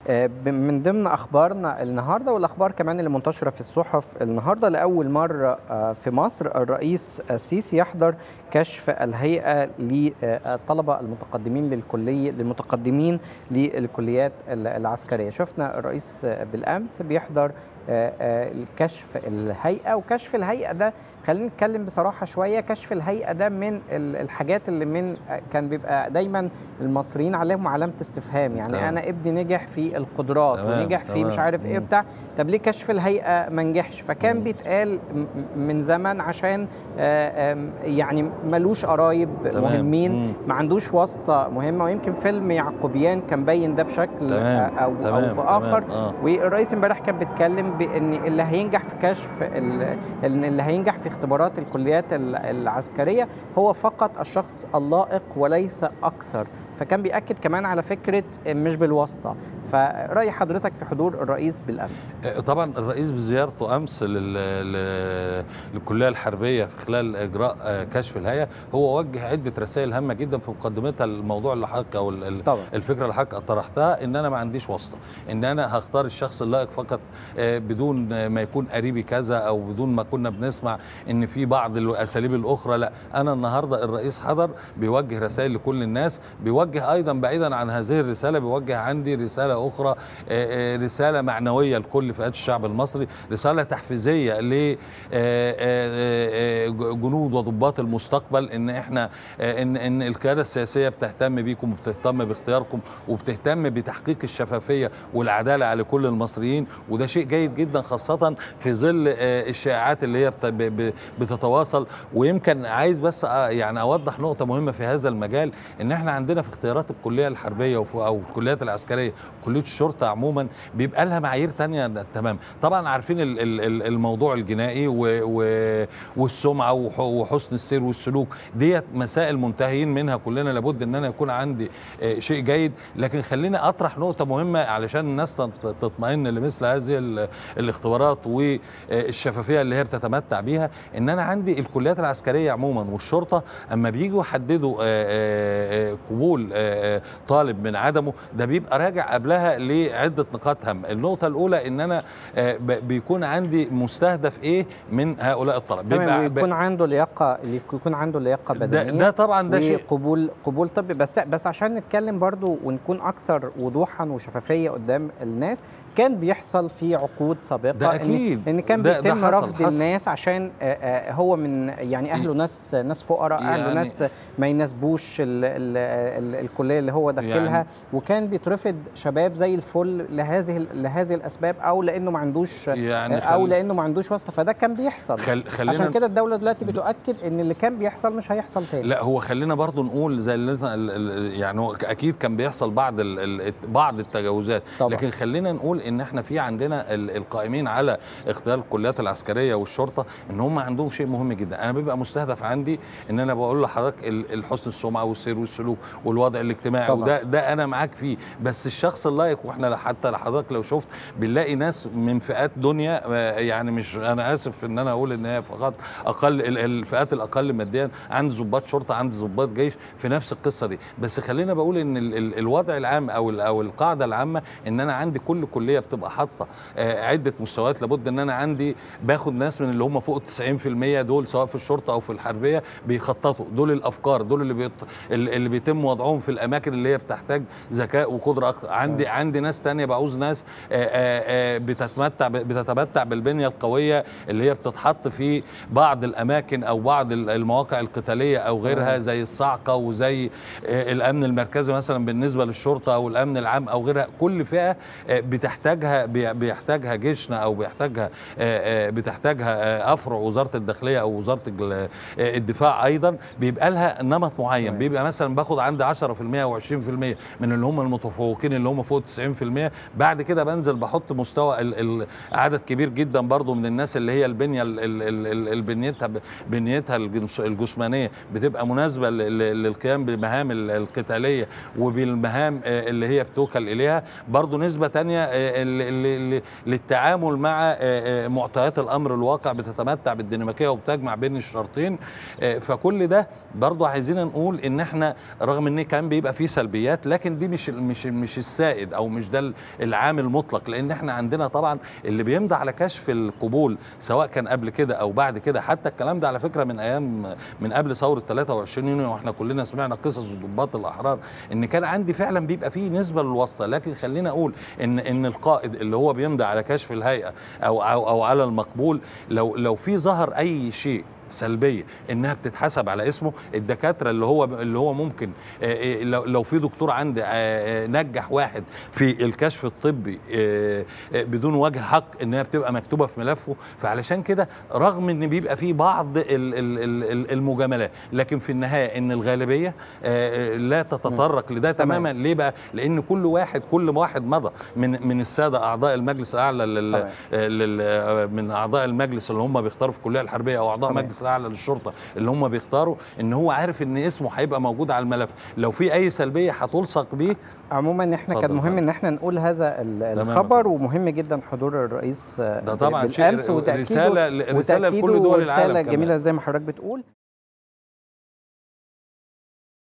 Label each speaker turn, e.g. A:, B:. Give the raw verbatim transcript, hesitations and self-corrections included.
A: آه، ب- من ضمن اخبارنا النهارده والاخبار كمان اللي منتشره في الصحف النهارده، لاول مره آه، في مصر الرئيس السيسي يحضر كشف الهيئه للطلبه المتقدمين للكليه للمتقدمين للكليات ال- العسكريه. شفنا الرئيس آه، بالامس بيحضر آه، آه، الكشف الهيئه، وكشف الهيئه ده خلينا نتكلم بصراحه شويه. كشف الهيئه ده من ال- الحاجات اللي من آه، كان بيبقى دايما المصريين عليهم علامه استفهام، يعني
B: تمام
A: انا ابني نجح في القدرات
B: تمام
A: ونجح في مش
B: تمام.
A: عارف ايه
B: مم.
A: بتاع، طب ليه كشف الهيئه ما نجحش؟ فكان
B: مم.
A: بيتقال م- من زمن عشان آه، آم، يعني ملوش قرايب
B: تمام.
A: مهمين،
B: مم.
A: ما عندوش واسطه مهمه. ويمكن فيلم يعقوبيان كان باين ده بشكل آه،
B: تمام
A: او او
B: تمام
A: باخر.
B: تمام. اه
A: والرئيس امبارح كان بيتكلم بان اللي هينجح في كشف ال- ال- اللي هينجح في اختبارات الكليات ال- العسكريه هو فقط الشخص اللائق وليس اكثر. فكان بيأكد كمان على فكرة مش بالواسطة. فرأي حضرتك في حضور الرئيس بالأمس؟
B: طبعا الرئيس بزيارته امس لل... ل- للكليه الحربيه في خلال اجراء آه، كشف الهيئه، هو وجه عده رسائل هامه جدا في مقدمتها الموضوع اللي حضرتك او ال- ال-
A: طبعا.
B: الفكره اللي حضرتك طرحتها، ان انا ما عنديش واسطه، ان انا هختار الشخص اللائق فقط آه، بدون ما يكون قريبي كذا، او بدون ما كنا بنسمع ان في بعض الاساليب الاخرى. لا، انا النهارده الرئيس حضر بيوجه رسائل لكل الناس، بيوجه ايضا بعيدا عن هذه الرساله بيوجه عندي رساله اخرى، آه، آه، رساله معنويه لكل فئات الشعب المصري، رساله تحفيزيه ل جنود وضباط المستقبل، ان احنا آه، ان ان القياده السياسيه بتهتم بيكم وبتهتم باختياركم وبتهتم بتحقيق الشفافيه والعداله على كل المصريين، وده شيء جيد جدا خاصه في ظل آه، الشائعات اللي هي بت- ب- ب- بتتواصل. ويمكن عايز بس آه، يعني اوضح نقطه مهمه في هذا المجال، ان احنا عندنا في اختيارات الكليه الحربيه وفي- او الكليات العسكريه، كليه الشرطه عموما بيبقى لها معايير تانية تمام. طبعا عارفين ال- ال- ال- الموضوع الجنائي و- و- والسمعه وح- وحسن السير والسلوك، ديت مسائل منتهيين منها كلنا، لابد ان انا يكون عندي آه، شيء جيد. لكن خليني اطرح نقطه مهمه علشان الناس تط- تطمئن لمثل هذه ال- الاختبارات والشفافيه اللي هي بتتمتع بيها، ان انا عندي الكليات العسكريه عموما والشرطه اما بييجوا يحددوا آه، آه، آه، قبول آه، آه، طالب من عدمه، ده بيبقى راجع قبلها لعده نقاط هامه. النقطه الاولى ان انا آه، ب- بيكون عندي مستهدف ايه من هؤلاء الطلبه،
A: تمام،
B: بيبقى ب-
A: ويكون عنده لياقة يكون عنده لياقة
B: ده,
A: بدنية
B: ده طبعا ده شيء.
A: وقبول قبول طبي. بس بس عشان نتكلم برضو ونكون أكثر وضوحا وشفافية قدام الناس، كان بيحصل في عقود سابقة
B: ده
A: إن
B: اكيد
A: إن كان
B: ده ده
A: بيتم
B: حصل
A: رفض
B: حصل
A: الناس عشان آه، آه، هو من يعني أهله ناس ناس فقراء، أهله
B: يعني
A: ناس ما يناسبوش ال ال ال الكلية اللي هو داخلها،
B: يعني
A: وكان بيترفض شباب زي الفل لهذه لهذه الأسباب، أو لأنه ما عندوش
B: يعني
A: او
B: خل
A: لانه ما عندوش واسطه. فده كان بيحصل.
B: خل خلينا
A: عشان كده الدوله دلوقتي بتؤكد ان اللي كان بيحصل مش هيحصل تاني.
B: لا، هو خلينا برضو نقول زي اللي ال- ال- يعني هو اكيد كان بيحصل بعض ال ال بعض التجاوزات،
A: طبعا.
B: لكن خلينا نقول ان احنا في عندنا ال- القائمين على اختيار الكليات العسكريه والشرطه ان هم عندهم شيء مهم جدا. انا بيبقى مستهدف عندي ان انا بقول لحضرتك ال- الحسن السمعه والسير والسلوك والوضع الاجتماعي،
A: طبعا.
B: وده ده انا معاك فيه، بس الشخص اللائق، واحنا حتى لحضرتك لو شفت بنلاقي ناس من فئات دنيا، آه، يعني مش انا اسف ان انا اقول ان هي فقط اقل ال- الفئات الاقل ماديا، عند ضباط شرطه عند ضباط جيش في نفس القصه دي. بس خلينا بقول ان ال ال الوضع العام او ال او القاعده العامه ان انا عندي كل كليه بتبقى حاطه آه عده مستويات، لابد ان انا عندي باخد ناس من اللي هم فوق ال تسعين في المية دول، سواء في الشرطه او في الحربيه، بيخططوا دول الافكار، دول اللي بيط اللي بيتم وضعهم في الاماكن اللي هي بتحتاج ذكاء وقدره أكثر. عندي عندي ناس ثانيه بعوز ناس آه آه آه بتتمتع بتتمتع بالبنيه القويه اللي هي بتتحط في بعض الاماكن او بعض المواقع القتاليه او غيرها، زي الصاعقه وزي آه، الامن المركزي مثلا بالنسبه للشرطه او الامن العام او غيرها. كل فئه آه، بتحتاجها بي- بيحتاجها جيشنا او بيحتاجها آه، آه، بتحتاجها آه، افرع وزاره الداخليه او وزاره ال- آه، الدفاع، ايضا بيبقى لها نمط معين. بيبقى مثلا باخد عندي عشرة في المية او عشرين في المية من اللي هم المتفوقين اللي هم فوق تسعين في المية، بعد كده بنزل بحط مستوى ال- ال- عدد كبير جدا برضو من الناس اللي هي البنيه ال- ال- ال- ال- البنيتها بنيتها الجنس- الجسمانيه بتبقى مناسبه ل- ل- للقيام بالمهام ال- القتاليه وبالمهام آه، اللي هي بتوكل اليها. برضو نسبه تانية آه، ال- ال- ال- للتعامل مع آه، آه، معطيات الامر الواقع، بتتمتع بالديناميكيه وبتجمع بين الشرطين. آه، فكل ده برضو عايزين نقول ان احنا رغم ان كان بيبقى فيه سلبيات، لكن دي مش مش مش السائد او مش ده العامل المطلق، لان احنا عندنا طبعا اللي بيمضي على كشف القبول سواء كان قبل كده او بعد كده، حتى الكلام ده على فكره من ايام من قبل ثوره ثلاثة وعشرين يونيو، واحنا كلنا سمعنا قصص ضباط الاحرار ان كان عندي فعلا بيبقى فيه نسبه للواسطه. لكن خلينا اقول ان ان القائد اللي هو بيمضي على كشف الهيئه او او, أو على المقبول، لو لو في ظهر اي شيء سلبيه انها بتتحسب على اسمه. الدكاتره اللي هو اللي هو ممكن لو لو في دكتور عندي نجح واحد في الكشف الطبي بدون وجه حق انها بتبقى مكتوبه في ملفه، فعلشان كده رغم ان بيبقى في بعض المجاملات، لكن في النهايه ان الغالبيه لا تتطرق لده تماما. ليه بقى؟ لان كل واحد كل واحد مضى من من الساده اعضاء المجلس الاعلى من اعضاء المجلس اللي هم بيختاروا في الكليه الحربيه او اعضاء مجلس الاعلى للشرطه اللي هم بيختاروا، ان هو عارف ان اسمه هيبقى موجود على الملف، لو في اي سلبيه هتلصق بيه.
A: عموما احنا كان مهم ان احنا نقول هذا الخبر، ومهم جدا حضور الرئيس
B: ده طبعا
A: بالامس،
B: رساله رساله لكل دول العالم،
A: رساله جميله زي ما حضرتك بتقول.